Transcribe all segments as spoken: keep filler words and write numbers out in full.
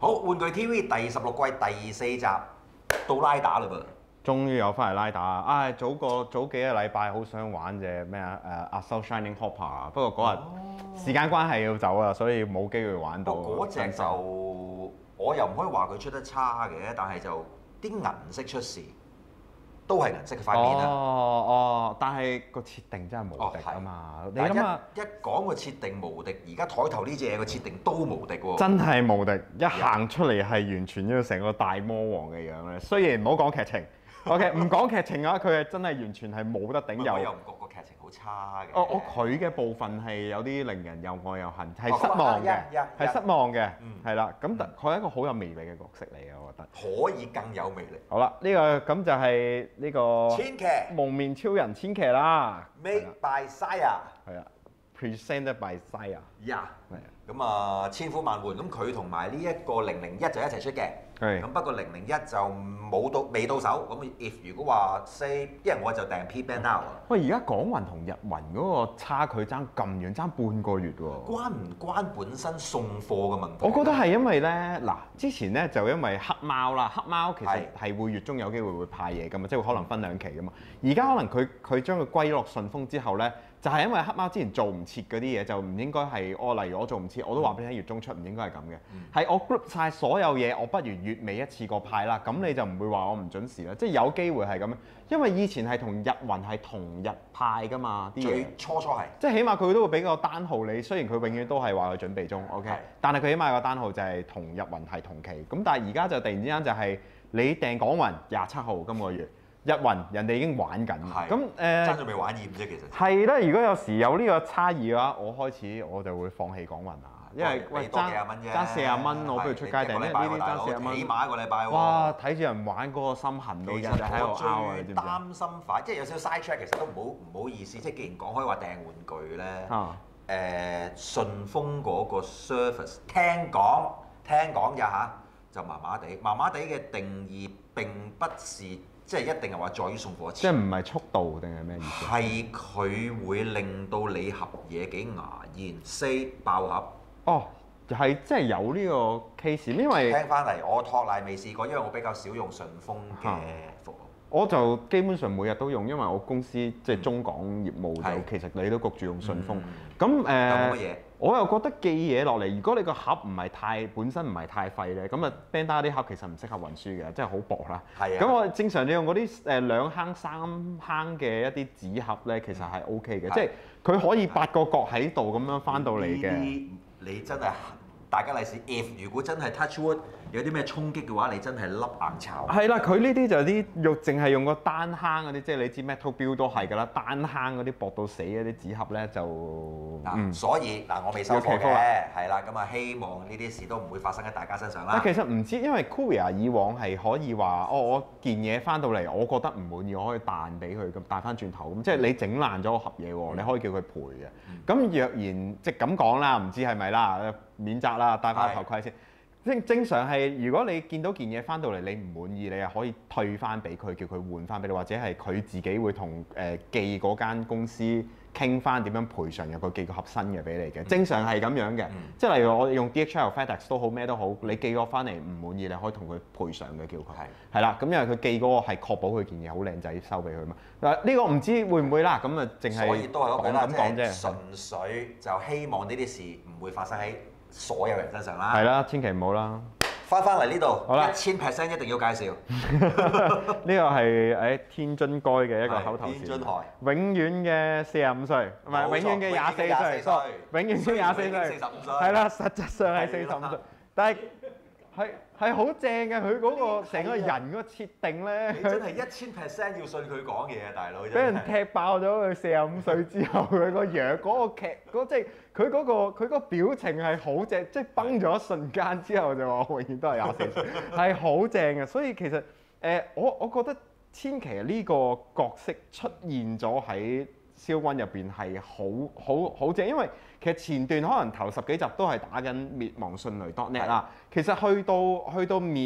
好，玩具 T V 第十六季第四集到拉打嘞噃。 終於有翻嚟拉打啊！唉，早個早幾個禮拜好想玩隻咩啊誒 Assault Shining Hopper 啊，不過嗰日時間關係要走啊，所以冇機會玩到。 嗰隻就我又唔可以話佢出得差嘅，但係就啲銀色出事，都係銀色嘅塊面啦。 哦哦，但係個設定真係無敵啊嘛！你諗下， 一講個設定無敵，而家台頭呢隻嘢個設定都無敵喎。 真係無敵！一行出嚟係完全要成個大魔王嘅樣咧。雖然唔好講劇情。OK， 唔講劇情嘅話，佢係真係完全係冇得頂。 我又唔覺個劇情好差嘅。 哦，我佢嘅部分係有啲令人又愛又恨，係失望嘅，係失望嘅，係啦。咁佢係一個好有魅力嘅角色嚟嘅，我覺得。 可以更有魅力。 好啦，呢個咁就係呢個千騎蒙面超人千騎啦。 Made by Saya。 係啊 ，presented by Saya。 呀，咁啊千呼萬喚，咁佢同埋呢一個零零一就一齊出嘅。 係。 咁不過零零一就冇到未到手。咁 if 如果話 say，因為我就訂 P Band Now 啊。 喂，而家港運同日運嗰個差距爭咁遠，爭半個月喎。 關唔關本身送貨嘅問題？ 我覺得係因為咧，嗱，之前咧就因為黑貓啦，黑貓其實係會月中有機會會派嘢噶嘛，即係可能分兩期噶嘛。而家可能佢佢將佢歸落順豐之後咧，就係因為黑貓之前做唔切嗰啲嘢，就唔應該係我例如我做唔切，我都話俾你聽月中出，唔應該係咁嘅。係、嗯、我 group 晒所有嘢，我不如月尾一次過派啦，咁你就唔會話我唔準時啦。即係有機會係咁樣，因為以前係同日運係同日派噶嘛啲嘢。最初初係。即係起碼佢都會俾個單號你，雖然佢永遠都係話佢準備中 ，OK，但係佢起碼有個單號就係同日運係同期。咁但係而家就突然之間就係你訂港運廿七號今個月。日運人哋已經玩緊，咁誒真係未玩厭啫，其實係啦。如果有時有呢個差異嘅話，我開始我就會放棄港運啦，因為喂爭爭四十蚊，我不如出街訂，因為呢啲爭四十蚊， 起碼一個禮拜喎。 哇！睇住人玩嗰個心痕到日日喺度拗啊！你知唔知？ 擔心快，即係有少少 side track，其實都唔好唔好意思。即係既然講開話訂玩具咧，誒順豐嗰個 service 聽講聽講呀嚇，就麻麻地，麻麻地嘅定義並不是。即係一定係話在於送貨即係唔係速度定係咩意思？ 係佢會令到你盒嘢幾牙煙四爆盒。 哦，係即係有呢個 case，因為聽翻嚟我托賴未試過，因為我比較少用順豐嘅服務。 我就基本上每日都用，因為我公司即係中港業務就、嗯、其實你都焗住用順豐。咁誒、嗯呃，我又覺得寄嘢落嚟，如果你個盒唔係太本身唔係太廢咧，咁啊 Bandar 啲盒其實唔適合運輸嘅，即係好薄啦。係啊。咁我正常你用嗰啲誒兩坑三坑嘅一啲紙盒咧，其實係 O K 嘅，即係佢可以八個角喺度咁樣翻到嚟嘅。 呢你真係大家利是 ，if 如果真係 touch wood 有啲咩衝擊嘅話，你真係笠硬炒。 係啦，佢呢啲就啲用淨係用個單坑嗰啲，即係你知 metal build 都係㗎啦，單坑嗰啲薄到死嗰啲紙盒咧就嗱，嗯、所以嗱我未收貨嘅，係啦，咁啊希望呢啲事都唔會發生喺大家身上啦。 但其實唔知，因為 Courier 以往係可以話，哦我件嘢翻到嚟，我覺得唔滿意，我可以彈俾佢咁彈翻轉頭咁，即係你整爛咗個盒嘢喎，嗯、你可以叫佢賠嘅。咁、嗯、若然即係咁講啦，唔知係咪啦，免責啦，戴翻頭盔先。正正常係，如果你見到件嘢翻到嚟你唔滿意，你係可以退翻俾佢，叫佢換翻俾你，或者係佢自己會同誒、呃、寄嗰間公司傾翻點樣賠償，由佢寄個盒新嘅俾你嘅。正常係咁樣嘅，嗯、即係例如我用 D H L、FedEx 都好，咩都好，你寄咗翻嚟唔滿意，你可以同佢賠償嘅，叫佢係係啦。咁因為佢寄嗰個係確保佢件嘢好靚仔收俾佢嘛。嗱呢個唔知會唔會啦，咁啊淨係所以都係我咁講啫，純是粹就希望呢啲事唔會發生喺所有人身上啦， 係啦，千祈唔好啦。 翻翻嚟呢度，一千 percent 一定要介紹。 呢個係誒天津該嘅一個口頭禪。天津海。永遠嘅四十五歲，唔係永遠嘅廿四歲，永遠嘅廿四歲。四十五歲。係啦，實質上係四十五歲，但係係係好正嘅，佢嗰個成個人嗰個設定咧。 你真係一千 percent 要信佢講嘢啊，大佬！ 俾人踢爆咗佢四十五歲之後，佢個樣嗰個劇嗰即係。佢嗰、嗰個佢個表情係好正，即係崩咗一瞬間之後就話我永遠都係廿四歲，係好正嘅。所以其實誒、呃，我我覺得千祈呢個角色出現咗喺蕭軍入邊係好好好正，因為其實前段可能頭十幾集都係打緊滅亡迅雷 dot net 啦，其實去到去到滅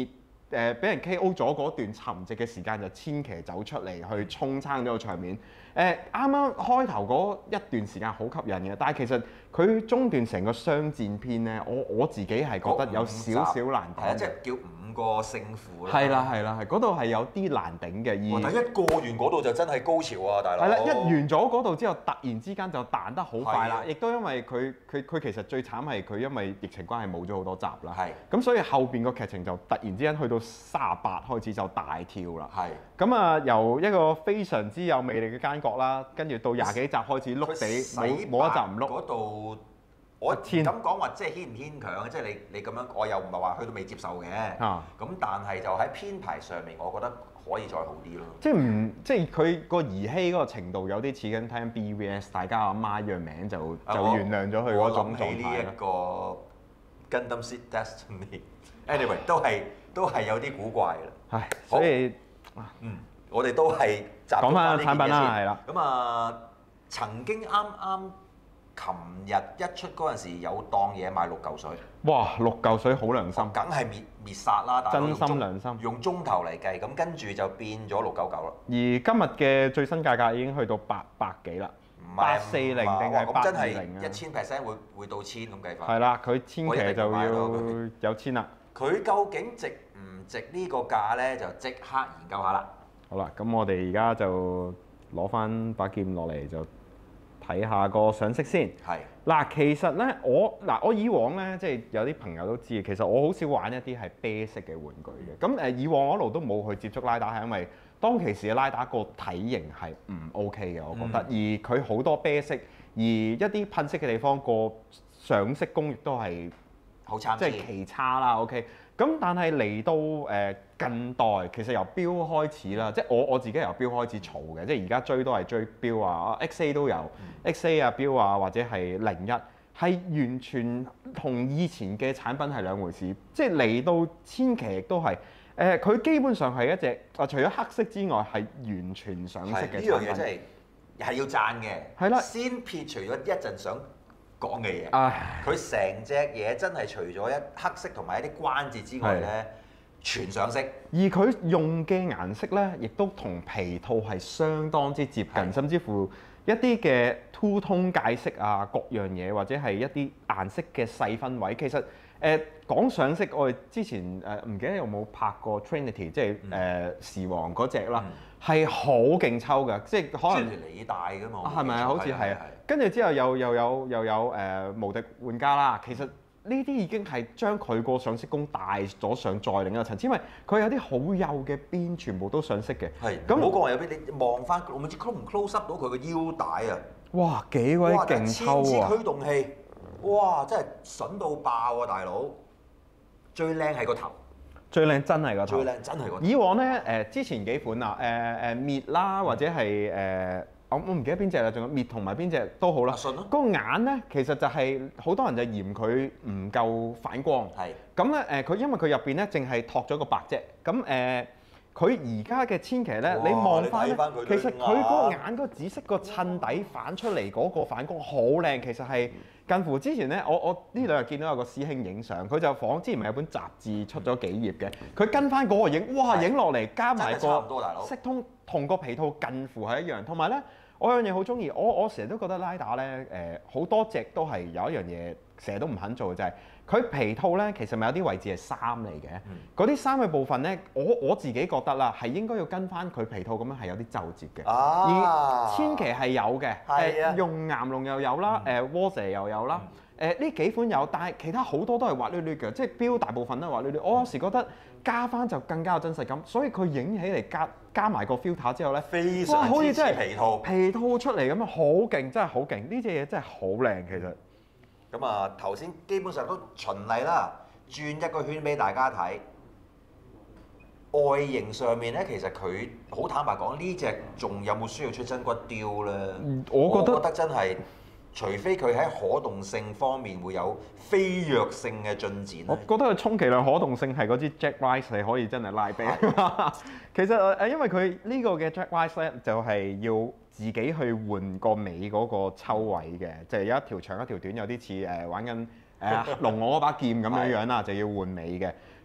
誒俾人 K O 咗嗰段沉寂嘅時間，就千祈走出嚟去衝撐咗個場面。誒啱啱開頭嗰一段時間好吸引嘅，但係其實佢中段成個雙戰篇咧，我我自己係覺得有少少難頂。 係啊，即係叫五個勝負啦。 係啦係啦係，嗰度係有啲難頂嘅。而但一過完嗰度就真係高潮啊，大佬！ 係啦，一完咗嗰度之後，突然之間就彈得好快啦，亦都因為佢佢佢其實最慘係佢因為疫情關係冇咗好多集啦。係。咁所以後邊個劇情就突然之間去到三十八開始就大跳啦。係。咁啊，由一個非常之有魅力嘅奸角啦，跟住到廿幾集開始碌地，冇冇一集唔碌。 嗰度我唔敢講話即係牽唔牽強，即係你你咁樣，我又唔係話去到未接受嘅。啊。咁但係就喺編排上面，我覺得可以再好啲咯。即係唔即係佢個兒戲嗰個程度有啲似緊聽 B V S， 大家阿媽樣名就就原諒咗佢嗰種狀態啦。我諗起呢一個 Gundam Seed Destiny，anyway 都係都係有啲古怪啦。係，所以嗯，我哋都係講翻產品啦，係啦。咁啊，曾經啱啱琴日一出嗰陣時有檔嘢賣六嚿水。哇！六嚿水好良心，梗係滅滅殺啦！真心良心，用鐘頭嚟計，咁跟住就變咗六九九啦。而今日嘅最新價格已經去到八百幾啦，八四零定係八二零啊？一千 percent 會會到千咁計法。係啦，佢千祈就要有千啦。佢究竟值唔值呢個價咧？就即刻研究下啦。好啦，咁我哋而家就攞翻把劍落嚟就睇下個賞識先。係嗱，其實咧我嗱我以往咧即係有啲朋友都知，其實我好少玩一啲係啤式嘅玩具嘅。咁誒以往我一路都冇去接觸拉打，係因為當其時嘅拉打個體型係唔 OK 嘅，我覺得。嗯、而佢好多啤式，而一啲噴色嘅地方個上色工亦都係好參差，即係奇差啦。OK。咁但係嚟到誒近代，其實由標開始啦，即係我我自己由標開始儲嘅，即係而家追都係追標啊 ，X A 都有、嗯、，X A 啊標啊或者係零一，係完全同以前嘅產品係兩回事。即係嚟到千祈亦都係誒，佢、呃、基本上係一隻啊，除咗黑色之外係完全上色嘅產品。呢樣嘢真係係要讚嘅。係啦，先撇除咗一陣想講嘅嘢，佢成隻嘢真係除咗一黑色同埋一啲關節之外咧，全上色。而佢用嘅顏色咧，亦都同皮套係相當之接近，甚至乎一啲嘅 two tone 界色啊，各樣嘢或者係一啲顏色嘅細分位，其實誒、呃、講上色，我哋之前誒唔、呃、記得有冇拍過 Trinity， 即係誒、呃、時王嗰隻啦。嗯係好勁抽㗎，即係可能你大㗎嘛，係咪啊？好似係啊，跟住之後又又有又有誒、呃、無敵玩家啦。其實呢啲已經係將佢個上色工帶咗上再另一個層次，因為佢有啲好幼嘅邊全部都上色嘅。係咁，唔好講話有邊，你望翻我唔知 close 唔 close up 到佢個腰帶啊！哇，幾鬼勁抽啊！千支驅動器，哇，真係筍到爆啊，大佬！最靚係個頭。最靚真係個頭，最靚真係個頭。以往咧誒、呃、之前幾款啊誒誒滅啦，或者係誒、呃、我我唔記得邊隻啦，仲有滅同埋邊隻都好啦。信咯。嗰個眼咧其實就係、是、好多人就嫌佢唔夠反光。係。咁咧誒佢因為佢入邊咧淨係托咗個白啫。咁誒佢而家嘅千騎咧，你望翻咧，其實佢嗰個眼嗰個紫色個襯底反出嚟嗰個反光好靚，其實係。近乎之前咧，我我呢兩日見到有個師兄影相，佢就仿之前咪有本雜誌出咗幾頁嘅，佢跟翻嗰個影，哇影落嚟加埋個色通同個皮套近乎係一樣，同埋咧我有樣嘢好中意，我我成日都覺得拉打咧誒好多隻都係有一樣嘢成日都唔肯做嘅就係、是。佢皮套咧，其實咪有啲位置係衫嚟嘅。嗰啲衫嘅部分咧，我我自己覺得啦，係應該要跟翻佢皮套咁樣係有啲皺褶嘅。啊、而千祈係有嘅，誒、呃、用岩龍又有啦，誒窩蛇又有啦。誒呢、呃、幾款有，但係其他好多都係滑捋捋嘅，即係標大部分都係滑捋捋。我有時覺得加翻就更加有真實感，所以佢影起嚟加加埋個 filter 之後咧，非常哇好似真係皮套皮套出嚟咁樣，好勁，真係好勁！呢隻嘢真係好靚，其實。咁啊，頭先基本上都循例啦，轉一個圈俾大家睇。外形上面咧，其實佢好坦白講，呢隻仲有冇需要出真骨雕咧？我覺得，我覺得真係，除非佢喺可動性方面會有飛躍性嘅進展。我覺得佢充其量可動性係嗰支 Jack Rice 係可以真係拉啤。其實誒，因為佢呢個嘅 Jack Rice 咧，就係要自己去換個尾嗰個抽位嘅，就係有一條長一條短，有啲似誒玩緊誒龍我嗰把劍咁樣樣啦，就要換尾嘅。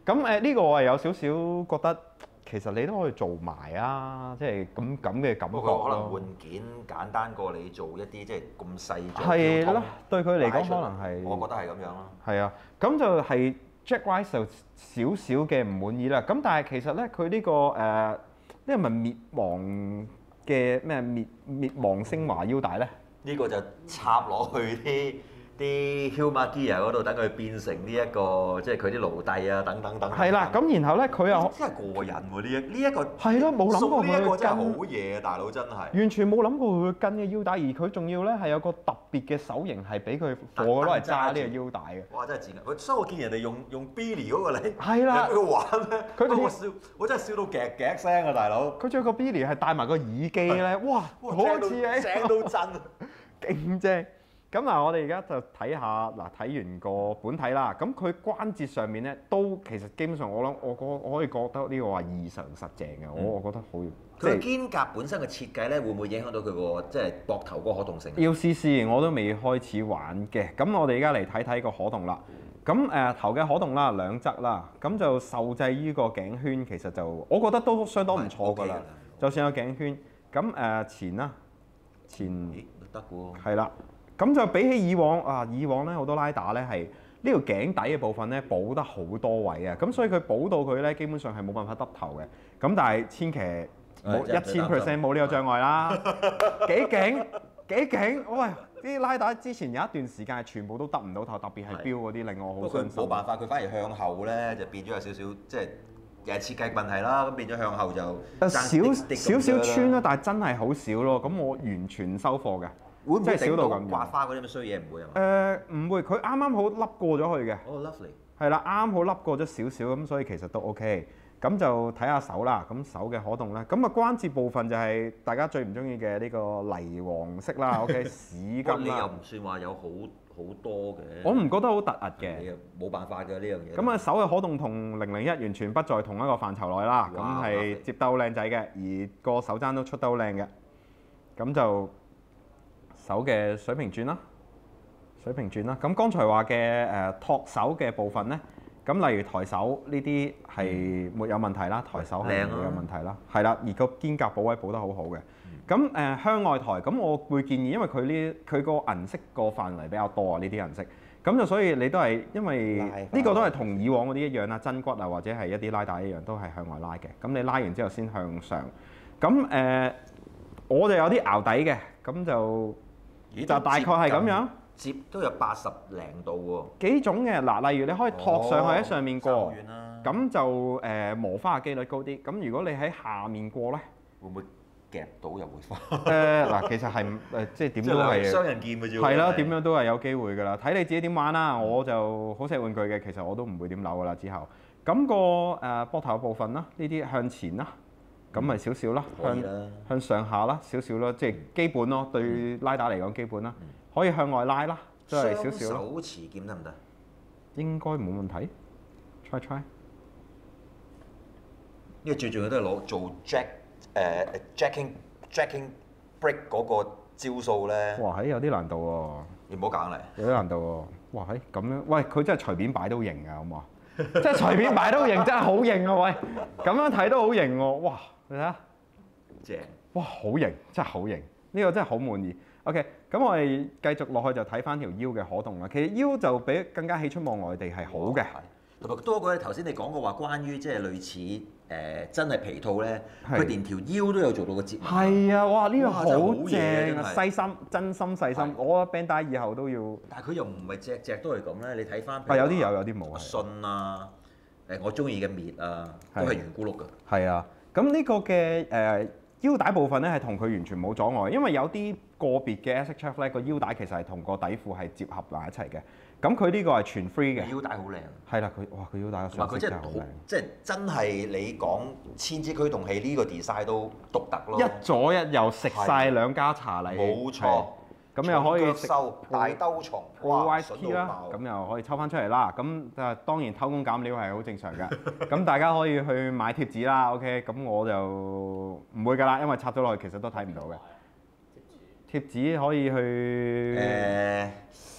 咁誒呢個我係有少少覺得，其實你都可以做埋啊，即係咁咁嘅感覺不過可能咯。 換件簡單過你做一啲即係咁細張係啦，對佢嚟擺出講可能係。 我覺得係咁樣咯。 係啊，咁就係 Jack Rice 就少少嘅唔滿意啦。咁但係其實咧，佢呢個誒呢個咪滅亡嘅咩滅滅亡升華腰帶咧？ 呢個就插落去啲啲 Humor Gear 嗰度，等佢變成呢、這、一個即係佢啲奴隸啊，等等等。 係啦，咁然後咧佢又真係過癮喎！呢一呢一個係咯，冇諗過呢一個佢真係好跟， 嘢啊，大佬真係。 完全冇諗過佢會跟嘅腰帶，而佢仲要咧係有個特別嘅手型係俾佢貨攞嚟揸呢個腰帶嘅。 哇！真係賤啊！佢所以我見人哋用用 Billy 嗰個嚟， 係啦， 佢玩咩？ 佢哋我笑，我真係笑到夾夾聲啊，大佬！ 佢仲有個 Billy 係戴埋個耳機咧，哇，好似嘅， 正到震啊！ 勁正！咁嗱，我哋而家就睇下嗱，睇完個本體啦。咁佢關節上面咧，都其實基本上我諗，我我我可以覺得呢個話異常實淨嘅。我我覺得好，即係佢肩胛本身嘅設計咧，會唔會影響到佢個即係膊頭嗰個可動性？ 要試試，我都未開始玩嘅。咁我哋而家嚟睇睇個可動啦。咁誒、呃、頭嘅可動啦，兩側啦，咁就受制於個頸圈，其實就我覺得都相當唔錯㗎啦。就算有頸圈，咁誒、呃、前啦，前得喎。 係啦。咁就比起以往啊，以往咧好多拉打咧係呢條頸底嘅部分咧補得好多位啊，咁所以佢補到佢咧基本上係冇辦法耷頭嘅。咁但係千祈冇一千 percent 冇呢個障礙啦，幾勁幾勁！喂，啲拉打之前有一段時間係全部都耷唔到頭，特別係標嗰啲令我好傷心。 冇辦法，佢反而向後咧就變咗有少少即係又係設計問題啦。咁變咗向後就少少少穿啦，但係真係好少咯。咁我完全收貨嘅。 會唔會少到咁刮花嗰啲咁衰嘢唔會啊？ 誒唔會，佢啱啱好笠過咗去嘅。 哦 lovely。係啦，啱好笠過咗少少咁，所以其實都 OK。咁就睇下手啦，咁手嘅可動咧，咁啊關節部分就係大家最唔中意嘅呢個泥黃色啦，OK 屎金啦。 你又唔算話有好好多嘅。 我唔覺得好突兀嘅。 你又冇辦法嘅呢樣嘢。 咁啊手嘅可動同零零一完全不在同一個範疇內啦，咁係接得好靚仔嘅，而個手踭都出得好靚嘅，咁就。手嘅水平轉啦，水平轉啦。咁剛才話嘅誒托手嘅部分咧，咁例如抬手呢啲係沒有問題啦，抬手係冇有問題啦，係啦、啊。而個肩胛補位補得好好嘅。咁誒、呃、向外抬，咁我會建議，因為佢呢佢個銀色個範圍比較多啊，呢啲銀色。咁就所以你都係因為呢個都係同以往嗰啲一樣啦，真骨啊或者係一啲拉帶一樣，都係向外拉嘅。咁你拉完之後先向上。咁誒、呃、我就有啲淆底嘅，咁就。就大概係咁樣， 接都有八十零度喎。幾種嘅嗱，例如你可以托上去喺上面過，咁、哦、就誒、呃、磨花嘅機率高啲。咁如果你喺下面過咧， 會唔會夾到又會花？ 誒嗱，其實係誒即係點都係雙人劍嘅啫。 係啦，點樣都係有機會㗎啦。睇你自己點玩啦。我就好錫玩具嘅，其實我都唔會點扭㗎啦。之後咁、那個誒膊頭部分啦，呢啲向前啦。咁咪少少啦，向向上下啦，少少咯，即係基本咯。對拉打嚟講基本啦，可以向外拉啦，都係少少咯。 雙手持劍得唔得？ 應該冇問題 ，try try。 因為最重要都係攞做 jack 誒 jacking jacking break 嗰個招數咧。 哇！係有啲難度喎。 你唔好揀嚟。有啲難度喎。哇！係咁樣，喂，佢真係隨便擺都型㗎，好唔好啊？即係隨便擺都型，真係好型啊！喂，咁樣睇都好型喎，哇！你睇下， 正， 哇，好型，真係好型，呢個真係好滿意。OK，咁我哋繼續落去就睇翻條腰嘅可動啦。其實腰就比更加喜出望外地係好嘅， 同埋多過頭先你講過話，關於即係類似誒、呃、真係皮套咧，佢連條腰都有做到個折紋。 係啊，哇！呢、呢個好正啊，細心，真心細心。我覺得 Bandai 以後都要。 但係佢又唔係隻隻都係咁咧，你睇翻。 啊，有啲有，有啲冇啊。 信啊，誒我中意嘅滅啊，都係圓咕碌㗎。 係啊。咁呢個嘅誒、呃、腰帶部分咧係同佢完全冇阻礙，因為有啲個別嘅 S H F 咧個腰帶其實係同個底褲係接合埋一齊嘅。咁佢呢個係全 free 嘅。 腰帶好靚。係啦，佢哇佢腰帶嘅上色真係好靚。 即係真係你講千支驅動器呢個 design 都獨特咯。 一左一右食晒兩家茶禮。冇錯。咁又可以食大兜蟲， 哇！筍到爆。咁又可以抽翻出嚟啦。咁誒當然偷工減料係好正常㗎。咁大家可以去買貼紙啦。OK，咁我就唔會㗎啦，因為插咗落去其實都睇唔到嘅。貼紙可以去誒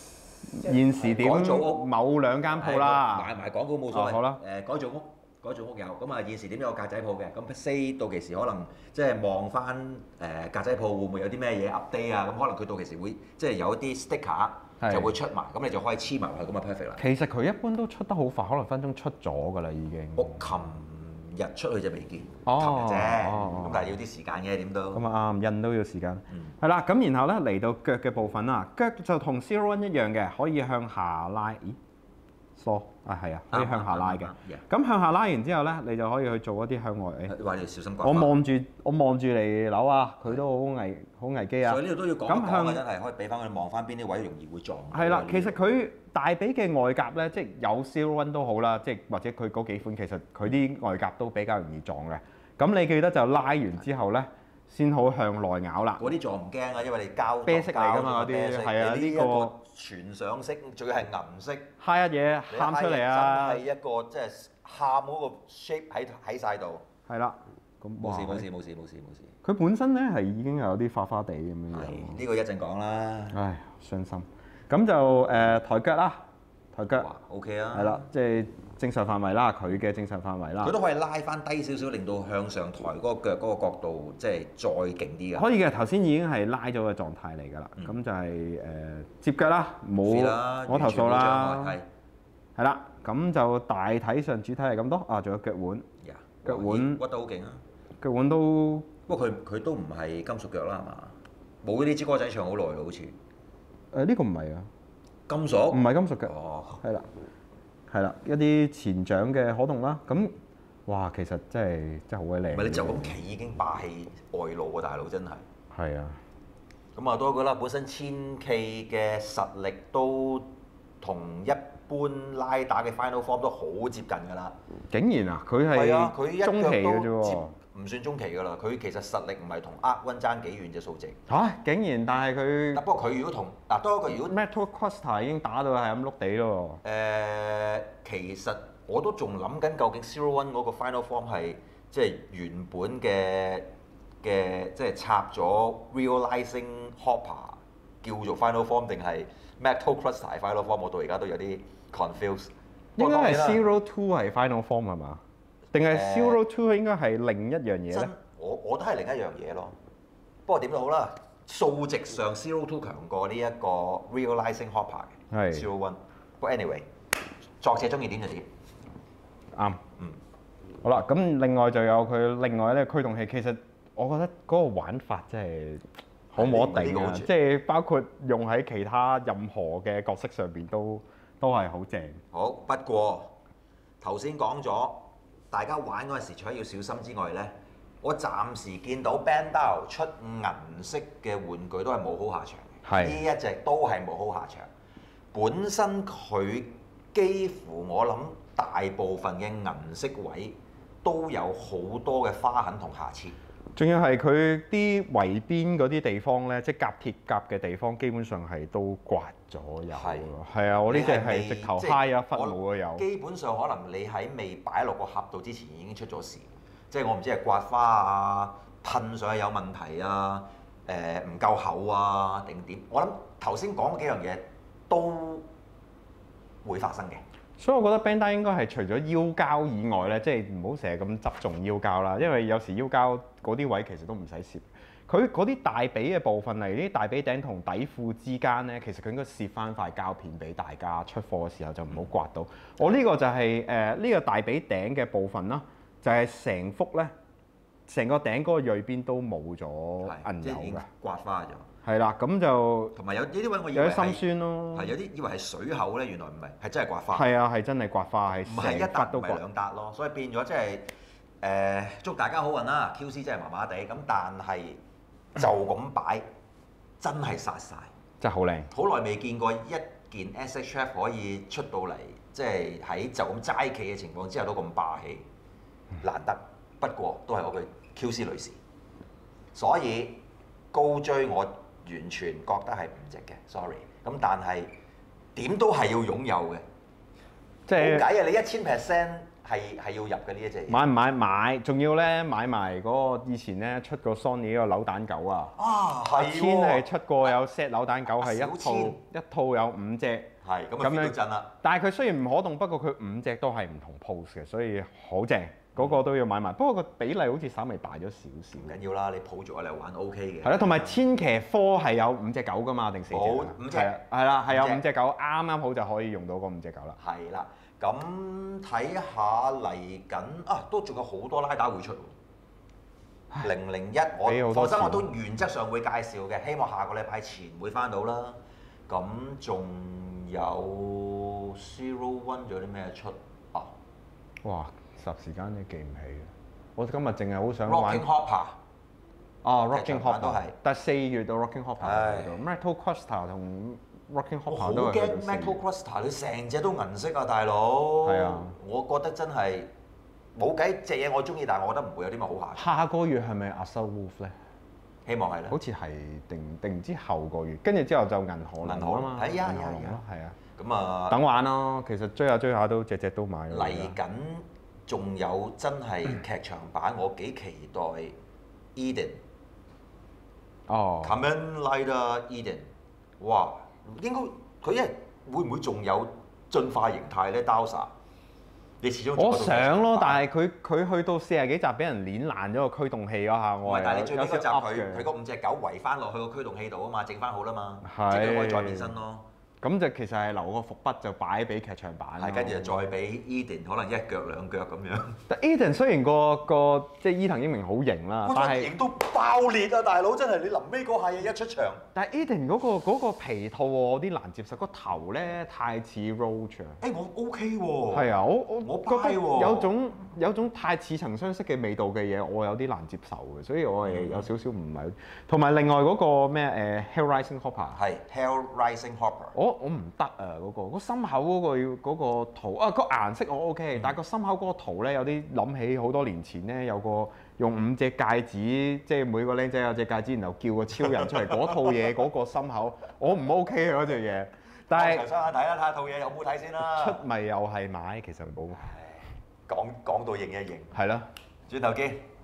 現時點改造屋某兩間鋪啦， 賣埋廣告冇所謂。 好啦， 誒改造屋，改造屋有，咁啊現時點有個格仔鋪嘅，咁 say 到期時可能即係望翻誒格仔鋪會唔會有啲咩嘢 update 啊？咁可能佢到期時會即係有一啲 sticker 就會出埋，咁你就可以黐埋落去，咁啊 perfect 啦。 其實佢一般都出得好快，可能分鐘出咗㗎啦已經。 我琴日出去就未見，琴哦日啫， 哦咁但係要啲時間嘅點都。 咁啊啱，印都要時間。 嗯係啦，咁然後咧嚟到腳嘅部分啦，腳就同 Zero One 一樣嘅，可以向下拉。咦？疏啊係啊，可以向下拉嘅。咁向下拉完之後咧，你就可以去做一啲向外。誒， 話你要小心刮。 我望住我望住嚟扭啊，佢都好危好危機啊。 所以呢度都要講一咁向講啊，真係可以俾翻佢望翻邊啲位容易會撞。 係啦，其實佢大髀嘅外夾咧，即係有 Zero One 都好啦，即係或者佢嗰幾款其實佢啲外夾都比較容易撞嘅。咁你記得就拉完之後咧，先好向內咬啦。 嗰啲撞唔驚啊，因為你膠啤色嚟㗎嘛嗰啲，係啊呢個全上色，仲要係銀色， 揩一嘢喊出嚟啊！ 真係一個即係喊嗰個 shape 喺喺曬度。 係啦，咁冇事冇事冇事冇事冇事。 佢本身咧係已經有啲花花地咁樣樣。 係呢個一陣講啦。 唉，傷心。咁就誒抬腳啦，抬腳。 O K 啊。 係啦，即係正常範圍啦，佢嘅正常範圍啦。 佢都可以拉翻低少少，令到向上抬嗰個腳嗰個角度，即係再勁啲㗎。 可以嘅，頭先已經係拉咗嘅狀態嚟㗎啦。咁就係誒接腳啦，冇我投訴啦。係啦，咁就大體上主體係咁多。啊，仲有腳腕。腳腕屈得好勁啊！ 腳腕都不過佢佢都唔係金屬腳啦，係嘛？冇呢支歌仔唱好耐咯，好似。 誒呢個唔係啊。 金屬？ 唔係金屬腳。 哦。 係啦。係啦，一啲前掌嘅可動啦，咁哇，其實真係真係好鬼靚。 唔係你就咁企已經霸氣外露喎，大佬真係。 係啊。 咁啊多個啦，本身千企嘅實力都同一般拉打嘅 Final Form 都好接近㗎啦。 竟然啊，佢係中期嘅啫喎。 唔算中期㗎啦，佢其實實力唔係同 Arc One 爭幾遠隻數值。 嚇！竟然，但係佢。 不過佢如果同嗱多一個，如果 Metal Cluster 已經打到係咁碌地咯。 誒，其實我都仲諗緊，究竟 Zero One 嗰個 Final Form 係即係原本嘅嘅，即係插咗 Realizing Hopper 叫做 Final Form 定係 Metal Cluster Final Form？我到而家都有啲 confused。 應該係 Zero Two 係 Final Form 係嘛？定係 Zero Two 應該係另一樣嘢咧？ 我我都係另一樣嘢咯。不過點都好啦，數值上 Zero Two 強過呢一個 Realizing Hopper 嘅 Zero One。不過 anyway，作者中意點就點。 啱。嗯。好啦，咁另外就有佢另外咧驅動器，其實我覺得嗰個玩法真係好冇得頂啊！即係包括用喺其他任何嘅角色上邊都都係好正。 好，不過頭先講咗。大家玩嗰陣時，除咗要小心之外咧，我暫時見到 Bandai 出銀色嘅玩具都係冇好下場嘅。呢一隻都係冇好下場。本身佢幾乎我諗大部分嘅銀色位都有好多嘅花痕同瑕疵。 仲要係佢啲圍邊嗰啲地方咧，即係夾鐵甲嘅地方，基本上係都刮咗有。係係啊，我呢隻係直頭揩一忽冇啊有。 基本上可能你喺未擺落個盒度之前已經出咗事，即係我唔知係刮花啊、噴上去有問題啊、誒唔夠厚啊定點。我諗頭先講嗰幾樣嘢都會發生嘅。 所以我覺得 Bandai 應該係除咗腰膠以外咧，即係唔好成日咁執重腰膠啦，因為有時腰膠嗰啲位其實都唔使攝。佢嗰啲大髀嘅部分嚟，啲大髀頂同底褲之間咧，其實佢應該攝翻塊膠片俾大家出貨嘅時候就唔好刮到。我呢個就係誒呢個大髀頂嘅部分啦，就係成幅咧，成個頂嗰個鋭邊都冇咗銀油㗎， 刮花咗。 係啦，咁就同埋有呢啲位我以為有啲心酸咯。 係有啲以為係水口咧，原來唔係，係真係刮花。 係啊，係真係刮花，係唔係一笪都唔係兩笪咯，所以變咗即係誒祝大家好運啦。Q C 真係麻麻地，咁但係就咁擺真係殺晒， 真係好靚。 好耐未見過一件 S H F 可以出到嚟，即係喺就咁齋企嘅情況之下都咁霸氣，難得。不過都係我嘅 Q C 女士，所以高追我完全覺得係唔值嘅 ，sorry。咁但係點都係要擁有嘅，即係冇計啊！你一千 percent 係係要入嘅呢一隻嘢。 買唔買買？仲要咧買埋嗰個以前咧出過 Sony 嗰個扭蛋狗啊！ 啊，係喎。 千係出過有 set 扭蛋狗係一套一套有五隻。 係咁啊 feel 到震啦。 但係佢雖然唔可動，不過佢五隻都係唔同 pose 嘅，所以好正。嗰個都要買埋，不過個比例好似稍微大咗少少。 唔緊要啦，你抱住我嚟玩 O K 嘅。 係啦，同埋千騎科係有五隻狗噶嘛，定四隻？ 五隻。 係啦，係有五隻狗，啱啱好就可以用到嗰五隻狗啦。 係啦，咁睇下嚟緊啊，都仲有好多拉打會出喎。零零一我放心，我都原則上會介紹嘅，希望下個禮拜前會翻到啦。咁仲有 Zero One 仲有啲咩出啊？ 哇！霎時間都記唔起嘅，我今日淨係好想玩。 Rocking Hopper。 哦 ，Rocking Hopper 都係。 但係四月到 Rocking Hopper 喺度 ，Metal Cluster 同 Rocking Hopper 都係喺度。 好驚 Metal Cluster，你成隻都銀色啊，大佬。 係啊。 我覺得真係冇計，隻嘢我中意，但係我覺得唔會有啲乜好下。 下個月係咪 Assault Wolf 咧？ 希望係啦。 好似係定定唔知後個月，跟住之後就銀河龍啊嘛。 係啊係啊係啊。 咁啊。 等玩咯，其實追下追下都隻隻都買。 嚟緊。仲有真係劇場版，我幾期待 Eden。 哦。 Kamen Rider Eden，哇！應該佢一會唔會仲有進化形態咧 ？Dowser，你始終我想咯，但係佢佢去到四十幾集俾人攣爛咗個驅動器嗰下，我唔係，但係你最尾嗰集佢佢佢嗰五隻狗圍翻落去個驅動器度啊嘛，整翻好啦嘛， 係即係佢可以再變身咯。 咁就其實係留個伏筆就擺俾劇場版。 係，跟住就再俾 Eden 可能一腳兩腳咁樣。 但 Eden 雖然個個即係伊藤英明好型啦，但係型到爆裂啊！大佬真係你臨尾嗰下嘢一出場。 但係 Eden 嗰個嗰個皮套我啲難接受，個頭咧太似 Roach 啊。 誒我 OK 喎。 係啊，我我我覺得喎。 有種有種太似曾相識嘅味道嘅嘢，我有啲難接受嘅，所以我係有少少唔係。同埋另外嗰個咩誒 Hell Rising Hopper。 係 Hell Rising Hopper。 我我唔得啊！嗰、嗰個個心口嗰個要嗰個圖啊，個顏色我 OK，、嗯、但係個心口嗰個圖咧有啲諗起好多年前咧有個用五隻戒指，即係每個僆仔有隻戒指，然後叫個超人出嚟嗰套嘢嗰個心口，我唔 OK 啊嗰隻嘢。但係我想睇啦，睇下套嘢有冇睇先啦。 出咪又係買，其實冇。 講講到認一認。 係咯， 轉頭見。